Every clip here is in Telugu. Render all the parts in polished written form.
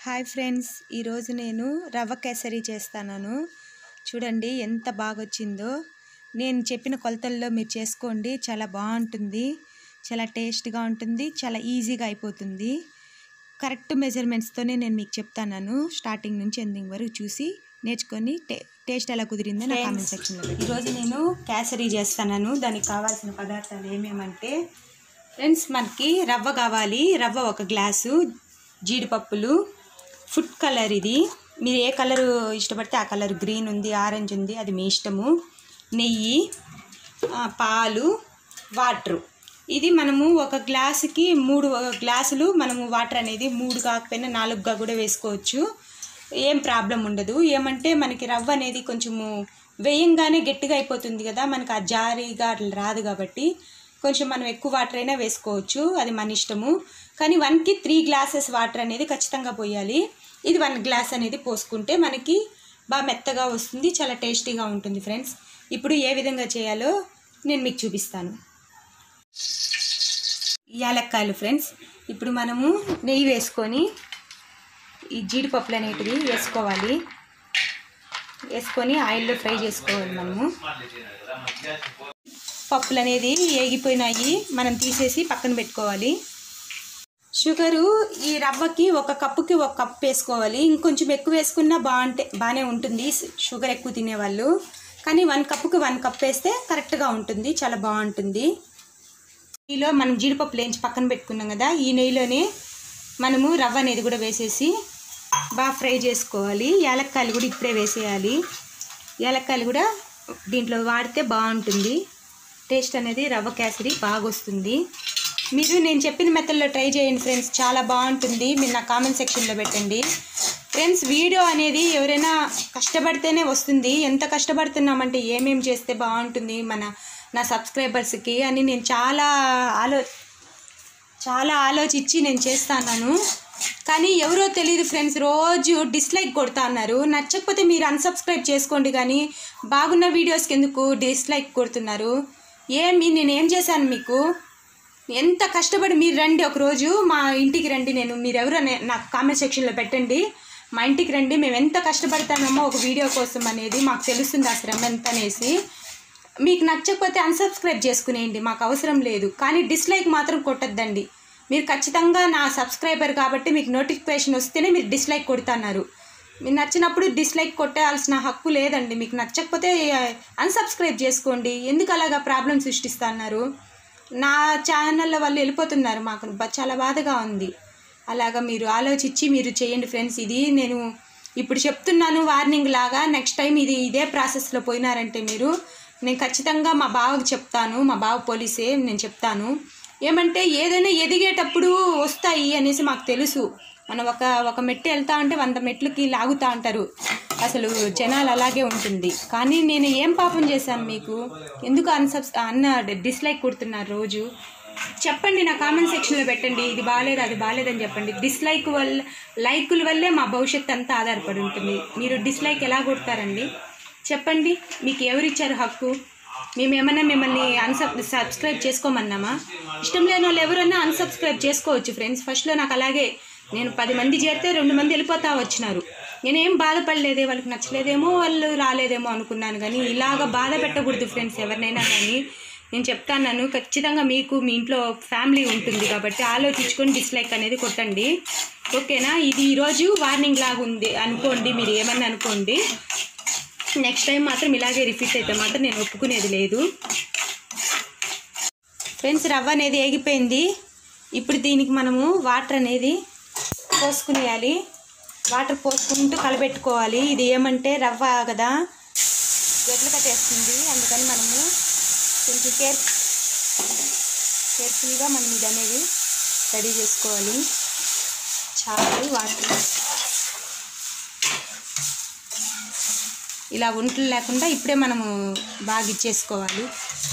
హాయ్ ఫ్రెండ్స్, ఈరోజు నేను రవ్వ కేసరి చేస్తాను. చూడండి ఎంత బాగా వచ్చిందో. నేను చెప్పిన కొలతల్లో మీరు చేసుకోండి. చాలా బాగుంటుంది, చాలా టేస్ట్గా ఉంటుంది, చాలా ఈజీగా అయిపోతుంది. కరెక్ట్ మెజర్మెంట్స్తోనే నేను మీకు చెప్తాను. స్టార్టింగ్ నుంచి ఎండింగ్ వరకు చూసి నేర్చుకొని టేస్ట్ ఎలా కుదిరిందో నా కామెంట్ సెక్షన్లో. ఈరోజు నేను కేసరి చేస్తాను. దానికి కావాల్సిన పదార్థాలు ఏమేమంటే ఫ్రెండ్స్, మనకి రవ్వ కావాలి. రవ్వ 1 గ్లాసు, జీడిపప్పులు, ఫుడ్ కలర్, ఇది మీరు ఏ కలరు ఇష్టపడితే ఆ కలర్, గ్రీన్ ఉంది, ఆరెంజ్ ఉంది, అది మీ ఇష్టము, నెయ్యి, పాలు, వాటరు. ఇది మనము 1 గ్లాసుకి 3 గ్లాసులు మనము వాటర్ అనేది 3 కాకపోయినా 4గా కూడా వేసుకోవచ్చు. ఏం ప్రాబ్లం ఉండదు. ఏమంటే మనకి రవ్వ అనేది కొంచెము వేయంగానే గట్టిగా అయిపోతుంది కదా, మనకి ఆ జారీగా అట్లా రాదు. కాబట్టి కొంచెం మనం ఎక్కువ వాటర్ అయినా వేసుకోవచ్చు, అది మన ఇష్టము. కానీ 1కి 3 గ్లాసెస్ వాటర్ అనేది ఖచ్చితంగా పోయాలి. ఇది 1 గ్లాస్ అనేది పోసుకుంటే మనకి బాగా మెత్తగా వస్తుంది, చాలా టేస్టీగా ఉంటుంది ఫ్రెండ్స్. ఇప్పుడు ఏ విధంగా చేయాలో నేను మీకు చూపిస్తాను. యాలక్కాయలు ఫ్రెండ్స్, ఇప్పుడు మనము నెయ్యి వేసుకొని ఈ జీడిపప్పులు అనేటివి వేసుకోవాలి. వేసుకొని ఆయిల్లో ఫ్రై చేసుకోవాలి. మనము పప్పులు అనేది ఏగిపోయినాయి, మనం తీసేసి పక్కన పెట్టుకోవాలి. షుగరు ఈ రవ్వకి 1 కప్పుకి 1 కప్ వేసుకోవాలి. ఇంకొంచెం ఎక్కువ వేసుకున్నా బాగానే ఉంటుంది షుగర్ ఎక్కువ తినేవాళ్ళు. కానీ 1 కప్పుకి 1 కప్ వేస్తే కరెక్ట్గా ఉంటుంది, చాలా బాగుంటుంది. నెయ్యిలో మనం జీడిపప్పులు వేయించి పక్కన పెట్టుకున్నాం కదా, ఈ నెయ్యిలోనే మనము రవ్వ అనేది కూడా వేసేసి బాగా ఫ్రై చేసుకోవాలి. యాలక్కాయలు కూడా ఇప్పుడే వేసేయాలి. యాలక్కాయలు కూడా దీంట్లో వాడితే బాగుంటుంది, టేస్ట్ అనేది రవ్వ కేసరి బాగా వస్తుంది. మీరు నేను చెప్పిన మెథడ్లో ట్రై చేయండి ఫ్రెండ్స్, చాలా బాగుంటుంది. మీరు నా కామెంట్ సెక్షన్లో పెట్టండి ఫ్రెండ్స్. వీడియో అనేది ఎవరైనా కష్టపడితేనే వస్తుంది. ఎంత కష్టపడుతున్నామంటే ఏమేమి చేస్తే బాగుంటుంది నా సబ్స్క్రైబర్స్కి అని నేను చాలా ఆలోచించి నేను చేస్తాను. కానీ ఎవరో తెలియదు ఫ్రెండ్స్, రోజు డిస్లైక్ కొడతా అన్నారు. నచ్చకపోతే మీరు అన్సబ్స్క్రైబ్ చేసుకోండి, కానీ బాగున్న వీడియోస్కి ఎందుకు డిస్లైక్ కొడుతున్నారు? నేనేం చేశాను మీకు? ఎంత కష్టపడి మీరు రండి, ఒకరోజు మా ఇంటికి రండి. మీరెవరో నాకు కామెంట్ సెక్షన్లో పెట్టండి, మా ఇంటికి రండి. మేము ఎంత కష్టపడతామో ఒక వీడియో కోసం అనేది మాకు తెలుస్తుంది ఆ శ్రమ ఎంత అనేసి. మీకు నచ్చకపోతే అన్సబ్స్క్రైబ్ చేసుకునేయండి, మాకు అవసరం లేదు. కానీ డిస్లైక్ మాత్రం కొట్టద్దండి. మీరు ఖచ్చితంగా నా సబ్స్క్రైబర్ కాబట్టి మీకు నోటిఫికేషన్ వస్తేనే మీరు డిస్లైక్ కొడుతున్నారు. మీరు నచ్చినప్పుడు డిస్లైక్ కొట్టాల్సిన హక్కు లేదండి. మీకు నచ్చకపోతే అన్సబ్స్క్రైబ్ చేసుకోండి. ఎందుకు అలాగా ప్రాబ్లం సృష్టిస్తున్నారు? నా ఛానల్లో వాళ్ళు వెళ్ళిపోతున్నారు, మాకు చాలా బాధగా ఉంది. అలాగా మీరు ఆలోచించి మీరు చేయండి ఫ్రెండ్స్. ఇది నేను ఇప్పుడు చెప్తున్నాను వార్నింగ్ లాగా. నెక్స్ట్ టైం ఇదే ప్రాసెస్లో పోయినారంటే నేను ఖచ్చితంగా మా బావకు చెప్తాను. మా బావ పోలీసే, నేను చెప్తాను. ఏమంటే ఏదైనా ఎదిగేటప్పుడు వస్తాయి అనేసి మాకు తెలుసు. మనం ఒక మెట్టు వెళ్తా ఉంటే 100 మెట్లకి లాగుతూ ఉంటారు. అసలు జనాలు అలాగే ఉంటుంది. కానీ నేను ఏం పాపం చేశాను మీకు? ఎందుకు డిస్లైక్ కొడుతున్నారు రోజు? చెప్పండి, నా కామెంట్ సెక్షన్లో పెట్టండి. ఇది బాగాలేదు, అది బాగాలేదని చెప్పండి. లైకుల వల్లే మా భవిష్యత్తు అంతా ఆధారపడి ఉంటుంది. మీరు డిస్లైక్ ఎలా కొడతారండి? చెప్పండి, మీకు ఎవరిచ్చారు హక్కు? మేమేమన్నా మిమ్మల్ని సబ్స్క్రైబ్ చేసుకోమన్నామా? ఇష్టం లేని వాళ్ళు ఎవరన్నా అన్సబ్స్క్రైబ్ చేసుకోవచ్చు ఫ్రెండ్స్. ఫస్ట్లో నాకు అలాగే, నేను 10 మంది చేరితే 2 మంది వెళ్ళిపోతా వచ్చినారు. నేనేం బాధపడలేదే, వాళ్ళకి నచ్చలేదేమో, వాళ్ళు రాలేదేమో అనుకున్నాను. కానీ ఇలాగ బాధ పెట్టకూడదు ఫ్రెండ్స్ ఎవరినైనా కానీ. నేను చెప్తాను, ఖచ్చితంగా మీకు మీ ఇంట్లో ఫ్యామిలీ ఉంటుంది కాబట్టి ఆలోచించుకొని డిస్లైక్ అనేది కొట్టండి, ఓకేనా? ఇది ఈరోజు వార్నింగ్ లాగా ఉంది అనుకోండి, మీరు ఏమన్నా అనుకోండి. నెక్స్ట్ టైం మాత్రం ఇలాగే రిపీట్ అయితే మాత్రం నేను ఒప్పుకునేది లేదు ఫ్రెండ్స్. రవ్వ అనేది ఏగిపోయింది. ఇప్పుడు దీనికి మనము వాటర్ అనేది పోసుకునేయాలి. వాటర్ పోసుకుంటూ కలబెట్టుకోవాలి. ఇది ఏమంటే రవ్వ కదా, గడ్డలు కట్టేస్తుంది. అందుకని మనము కొంచెం కేర్ఫుల్గా మనం ఇది అనేది రెడీ చేసుకోవాలి. చాలు వాటర్ ఇలా ఉంటలు లేకుండా ఇప్పుడే మనము బాగా ఇచ్చేసుకోవాలి.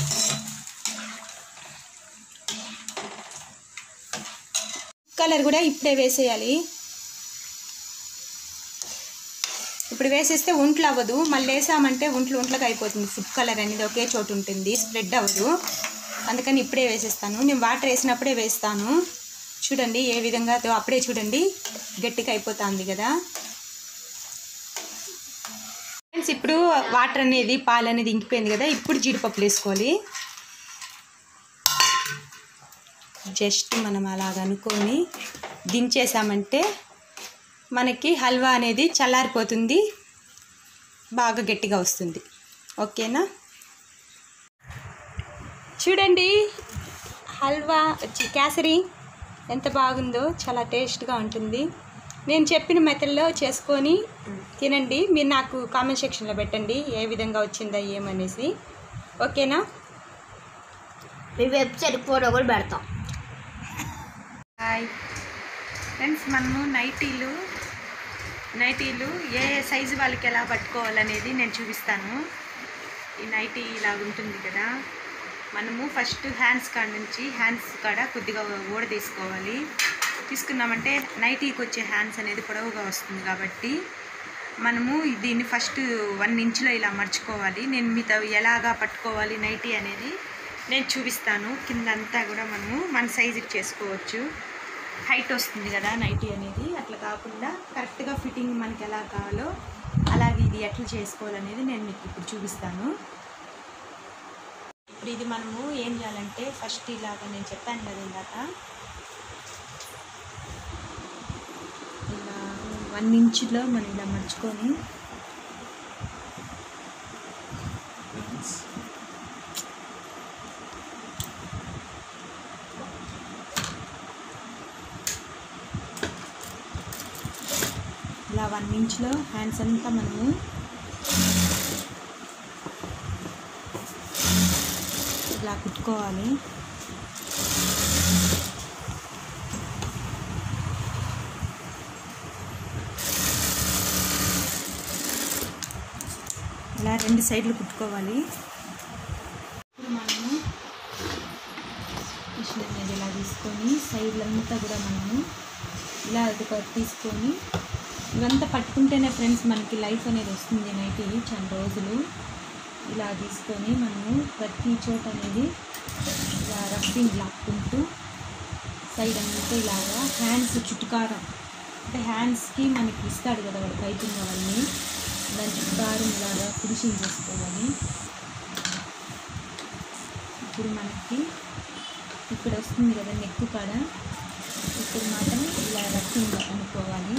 కలర్ కూడా ఇప్పుడే వేసేయాలి. ఇప్పుడు వేసేస్తే ఒంట్లు అవ్వదు, మళ్ళీ వేసామంటే ఒంట్లకి అయిపోతుంది. ఫుడ్ కలర్ అనేది ఒకే చోటు ఉంటుంది, స్ప్రెడ్ అవ్వదు. అందుకని ఇప్పుడే వేసేస్తాను. నేను వాటర్ వేసినప్పుడే వేస్తాను. చూడండి ఏ విధంగా అప్పుడే చూడండి గట్టిగా అయిపోతుంది కదా ఫ్రెండ్స్. ఇప్పుడు వాటర్ అనేది పాలు అనేది ఇంకిపోయింది కదా, ఇప్పుడు జీడిపప్పులు వేసుకోవాలి. జస్ట్ మనం అలాగ అనుకొని దించేసామంటే మనకి హల్వా అనేది చల్లారిపోతుంది, బాగా గట్టిగా వస్తుంది. ఓకేనా? చూడండి హల్వా కేసరి ఎంత బాగుందో, చాలా టేస్ట్గా ఉంటుంది. నేను చెప్పిన మెథడ్లో చేసుకొని తినండి. మీరు నాకు కామెంట్ సెక్షన్లో పెట్టండి ఏ విధంగా వచ్చిందా ఏమనేసి. ఓకేనా? వెబ్సైట్ ఫోటో కూడా పెడతాం. హాయ్ ఫ్రెండ్స్, మనము నైటీలు ఏ సైజు వాళ్ళకి ఎలా పట్టుకోవాలనేది నేను చూపిస్తాను. ఈ నైటీ ఇలా ఉంటుంది కదా, మనము ఫస్ట్ హ్యాండ్స్ కాడ కొద్దిగా ఓడ తీసుకోవాలి. తీసుకున్నామంటే నైటీకి వచ్చే హ్యాండ్స్ అనేది పొడవుగా వస్తుంది కాబట్టి మనము దీన్ని ఫస్ట్ 1 ఇంచ్లో ఇలా మర్చుకోవాలి. నేను మీతో ఎలాగా పట్టుకోవాలి నైటీ అనేది నేను చూపిస్తాను. కిందంతా కూడా మనము మన సైజుకి చేసుకోవచ్చు. హైట్ వస్తుంది కదా నైటీ అనేది, అట్లా కాకుండా కరెక్ట్గా ఫిట్టింగ్ మనకి ఎలా కావాలో అలాగే ఇది ఎట్లా చేసుకోవాలనేది నేను మీకు ఇప్పుడు చూపిస్తాను. ఇప్పుడు ఇది మనము ఏం చేయాలంటే ఫస్ట్ ఇలాగా నేను చెప్పాను కదా ఇందాక, ఇలా 1 ఇంచ్లో మనం ఇలా మర్చుకొని ఇలా 1 ఇంచ్లో హ్యాండ్స్ అంతా మనము ఇలా కుట్టుకోవాలి. ఇలా 2 సైడ్లు కుట్టుకోవాలి. ఇప్పుడు మనము మిషన్ అనేది ఇలా తీసుకొని సైడ్లంతా కూడా మనము ఇలా తీసుకొని ఇవంతా పట్టుకుంటేనే ఫ్రెండ్స్ మనకి లైఫ్ అనేది వస్తుంది. నైట్ చాలా రోజులు ఇలా తీసుకొని మనము ప్రతి చోట అనేది ఇలా రఫింగ్ లాక్కుంటూ సైడ్ అంతా ఇలాగా హ్యాండ్స్ చుట్టుకారం, అంటే హ్యాండ్స్కి మనకి ఇస్తాడు కదా వాడు పైపింగ్ అవన్నీ, దాని చుట్టుకారం ఇలాగా ఫినిషింగ్ చేసుకోవాలి. ఇప్పుడు మనకి ఇక్కడ వస్తుంది కదా నెక్ కాడ, ఇప్పుడు మాత్రం ఇలా రఫింగ్ అనుకోవాలి.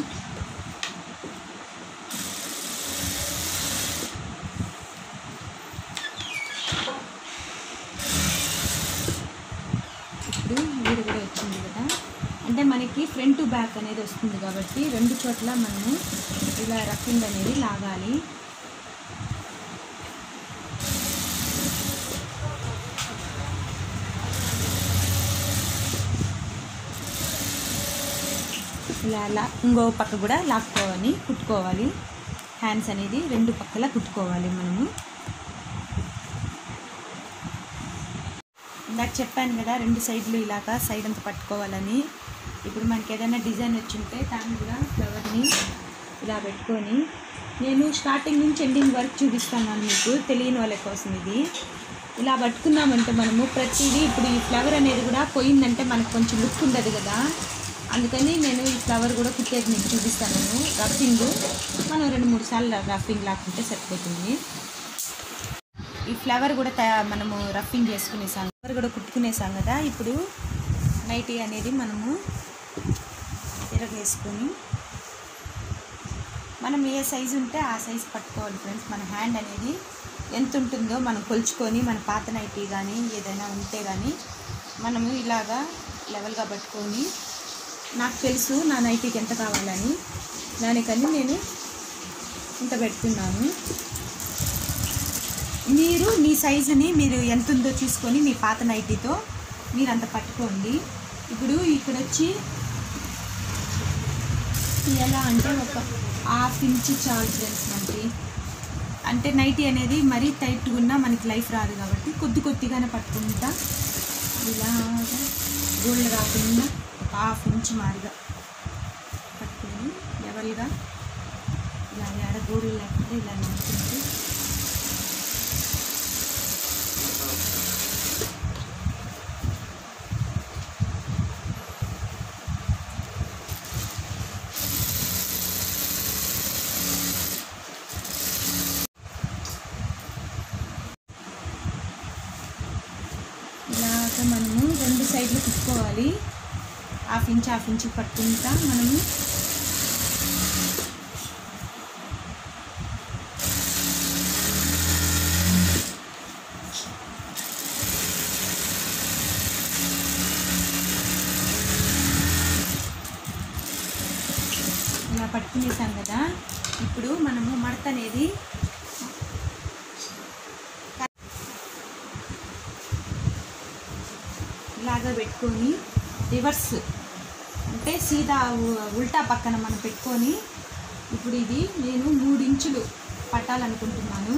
వీడు కూడా వచ్చింది కదా, అంటే మనకి ఫ్రంట్ టు బ్యాక్ అనేది వస్తుంది కాబట్టి 2 చోట్ల మనము ఇలా రఫింగ్ అనేది లాగాలి. ఇలా ఇంకో పక్క కూడా లాక్కోవాలి, కుట్టుకోవాలి. హ్యాండ్స్ అనేది 2 పక్కల కుట్టుకోవాలి మనము. ఇందాక చెప్పాను కదా 2 సైడ్లు ఇలాగా సైడ్ అంతా పట్టుకోవాలని. ఇప్పుడు మనకి ఏదైనా డిజైన్ వచ్చింటే దాన్ని కూడా ఫ్లవర్ని ఇలా పెట్టుకొని, నేను స్టార్టింగ్ నుంచి ఎండింగ్ వరకు చూపిస్తున్నాను మీకు తెలియని వాళ్ళ కోసం. ఇది ఇలా పట్టుకున్నామంటే మనము ప్రతిదీ, ఇప్పుడు ఈ ఫ్లవర్ అనేది కూడా పోయిందంటే మనకు కొంచెం లుక్ ఉండదు కదా, అందుకని నేను ఈ ఫ్లవర్ కూడా కుట్టేది మీకు చూపిస్తాను. రఫింగ్ మనం 2-3 సార్లు రఫింగ్ లాక్కుంటే సరిపోతుంది. ఈ ఫ్లవర్ కూడా మనము రఫింగ్ చేసుకునేసాం, ఫ్లవర్ కూడా కుట్టుకునేసాం కదా. ఇప్పుడు నైటీ అనేది మనము తిరగేసుకొని మనం ఏ సైజు ఉంటే ఆ సైజు పట్టుకోవాలి ఫ్రెండ్స్. మన హ్యాండ్ అనేది ఎంత ఉంటుందో మనం కొలుచుకొని, మన పాత నైటీ కానీ ఏదైనా ఉంటే కానీ మనము ఇలాగా లెవెల్గా పట్టుకొని, నాకు తెలుసు నా నైటీకి ఎంత కావాలని, దానికని నేను ఇంత పెడుతున్నాను. మీరు మీ సైజుని మీరు ఎంత ఉందో చూసుకొని మీ పాత నైటీతో మీరు అంత పట్టుకోండి. ఇప్పుడు ఇక్కడ వచ్చి ఎలా అంటే ఒక 1/2 ఇంచ్ చాలు ఫ్రెండ్స్ మనకి. అంటే నైటీ అనేది మరీ టైట్గా ఉన్నా మనకి లైఫ్ రాదు కాబట్టి కొద్దిగానే పట్టుకుంటా ఇలాగా గోల్డ్ రాకుండా 1/2 ఇంచ్ మారిగా పట్టుకొని లెవెల్గా ఇలా ఏడ గోల్డ్ లేకుండా ఇలా నడుచుకుంటూ మనము 2 సైడ్లు కుట్టుకోవాలి. హాఫ్ ఇంచ్ పట్టుకుంటా మనము ఇలా పట్టుకునేసాం కదా. ఇప్పుడు మనము మడత అనేది ఇలాగా పెట్టుకొని రివర్స్ అంటే సీదా ఉల్టా పక్కన మనం పెట్టుకొని ఇప్పుడు ఇది నేను 3 ఇంచులు పట్టాలనుకుంటున్నాను.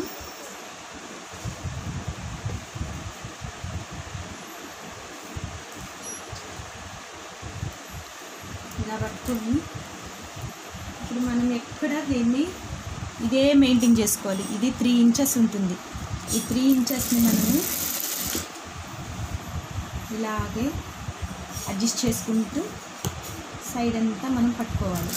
ఇలా పట్టుకొని ఇప్పుడు మనం ఎక్కడ దీన్ని ఇదే మెయింటైన్ చేసుకోవాలి. ఇది 3 ఇంచెస్ ఉంటుంది. ఈ 3 ఇంచెస్ని మనము ఇలాగే అడ్జస్ట్ చేసుకుంటూ సైడ్ అంతా మనం పట్టుకోవాలి.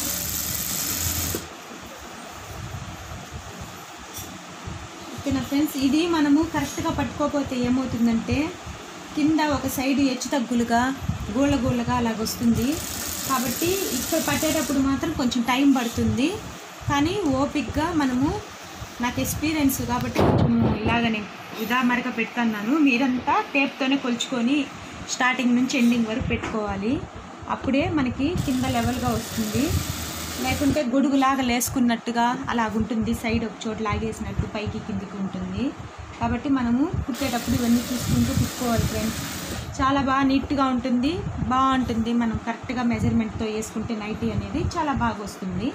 ఓకేనా ఫ్రెండ్స్, ఇది మనము కరెక్ట్గా పట్టుకోకపోతే ఏమవుతుందంటే కింద ఒక సైడ్ హెచ్చు తగ్గులుగా గోళ్ళగా అలాగ వస్తుంది. కాబట్టి ఇక్కడ పట్టేటప్పుడు మాత్రం కొంచెం టైం పడుతుంది. కానీ ఓపిక్గా మనము, నాకు ఎక్స్పీరియన్స్ కాబట్టి కొంచెం ఇలాగనే ఉదామరిగా పెట్టుకున్నాను. మీరంతా టేప్తోనే కొలుచుకొని స్టార్టింగ్ నుంచి ఎండింగ్ వరకు పెట్టుకోవాలి. అప్పుడే మనకి కింద లెవెల్గా వస్తుంది. లేకుంటే గొడుగులాగా లేసుకున్నట్టుగా అలాగుంటుంది. సైడ్ ఒక చోట లాగేసినట్టు పైకి కిందికి ఉంటుంది. కాబట్టి మనము కుట్టేటప్పుడు ఇవన్నీ చూసుకుంటూ కుట్టుకోవాలి ఫ్రెండ్స్. చాలా బాగా నీట్గా ఉంటుంది, బాగుంటుంది. మనం కరెక్ట్గా మెజర్మెంట్తో వేసుకుంటే నైటీ అనేది చాలా బాగా వస్తుంది.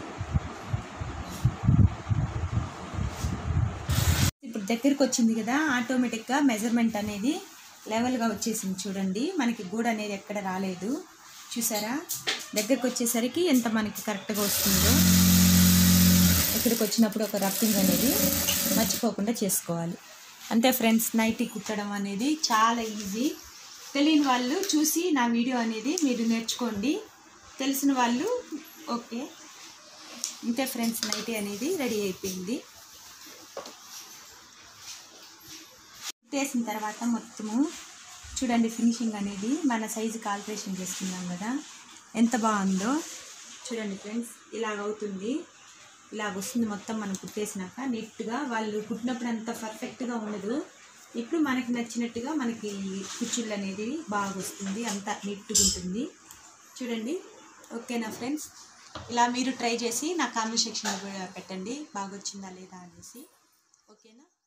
ఇప్పుడు దగ్గరికి వచ్చింది కదా, ఆటోమేటిక్గా మెజర్మెంట్ అనేది లెవెల్గా వచ్చేసింది. చూడండి, మనకి గూడ అనేది ఎక్కడ రాలేదు. చూసారా, దగ్గరికి వచ్చేసరికి ఎంత మనకి కరెక్ట్గా వస్తుందో. ఇక్కడికి వచ్చినప్పుడు ఒక రఫింగ్ అనేది మర్చిపోకుండా చేసుకోవాలి. అంతే ఫ్రెండ్స్, నైటీ కుట్టడం అనేది చాలా ఈజీ. తెలియని వాళ్ళు చూసి నా వీడియో అనేది మీరు నేర్చుకోండి. తెలిసిన వాళ్ళు ఓకే. అంతే ఫ్రెండ్స్, నైటీ అనేది రెడీ అయిపోయింది. కుట్టేసిన తర్వాత మొత్తము చూడండి, ఫినిషింగ్ అనేది మన సైజుకి ఆల్టరేషన్ చేసుకున్నాం కదా, ఎంత బాగుందో చూడండి ఫ్రెండ్స్. ఇలాగవుతుంది, ఇలాగ వస్తుంది మొత్తం మనం కుట్టేసినాక. నీట్గా వాళ్ళు కుట్టినప్పుడు అంత పర్ఫెక్ట్గా ఉండదు. ఇప్పుడు మనకి నచ్చినట్టుగా మనకి కుచ్చుళ్ళు అనేది బాగా వస్తుంది, అంతా నీట్గా ఉంటుంది. చూడండి, ఓకేనా ఫ్రెండ్స్? ఇలా మీరు ట్రై చేసి నా కామెంట్ సెక్షన్లో పెట్టండి బాగా వచ్చిందా లేదా అనేసి. ఓకేనా?